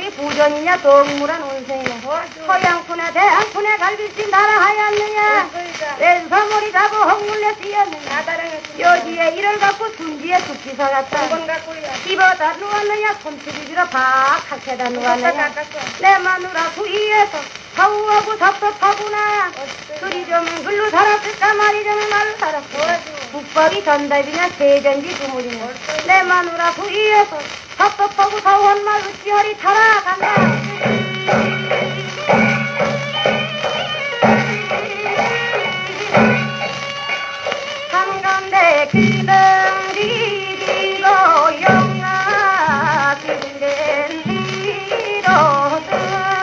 우리 부전이냐 동물한 온생이네. 서양푼에 대양푼에 갈비찜 나라하였느냐. 왼서머리 잡고 헝물려 뛰었느냐. 여지에 이를 갖고 둔지에 죽기서 갔다. 집어다 누웠느냐. 손수비지로 박하게다 누웠느냐. 내 마누라 구이에서 사우하고 섭섭하구나. 그리 좀 글로 살았을까 말이 좀 말로 살았어. 국밥이 전달이냐 세전지 두물이냐. 내 마누라 구이에서 섭섭하고 사우한 말 어찌하리 타라간다. 한가운데 그덩지 뒤로 영아 길된 뒤로든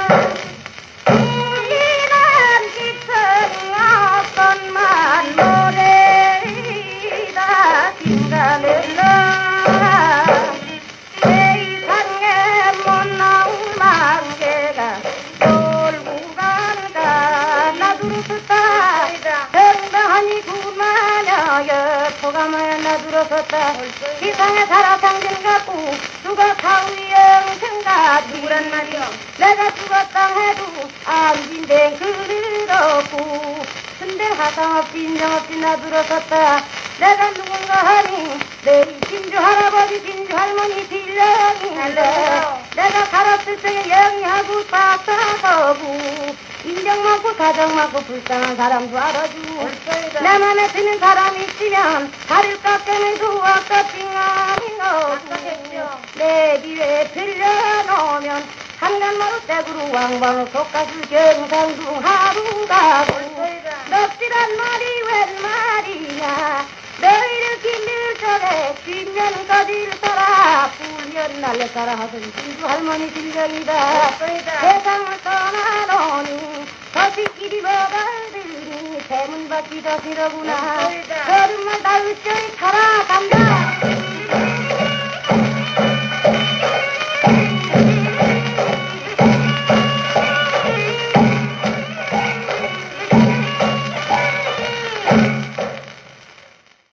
이란 깊은 어떤만 모래이다 긴가는 너라 세상에 못 나온 만개가 돌고 가는가 나두루섰다 정당하니 구마녀 여포가마야 나두루섰다 세상에 살아상전 같고 누가 사위영생가 누구란 말이여 내가 죽었다 해도 안진댕 그르럽고 근데 하상없이 인정없이 나두루섰다 내가 누군가 하니 내 진주 할아버지 진주 할머니 딜령인데 내가 살았을 적에 영희하고 빠싸서고 인정 많고 사정 많고 불쌍한 사람도 알아주고 내 맘에 드는 사람이 있으면 다리를 깎여내도 아깝징하니 너도 내 뒤에 들려놓으면 한간마루 떼구로 왕방으로 속가수 경상도 하루 가고 넉질한 말이 웬 말이냐 너희를 김밀전에 뒷면까지 살아 불년 날려살아 하던 진주 할머니 질경이다 세상을 떠나노니 거시끼리 먹어들니 대문 밖이 더 싫어구나 걸음만 다 으쌰이 살아간다.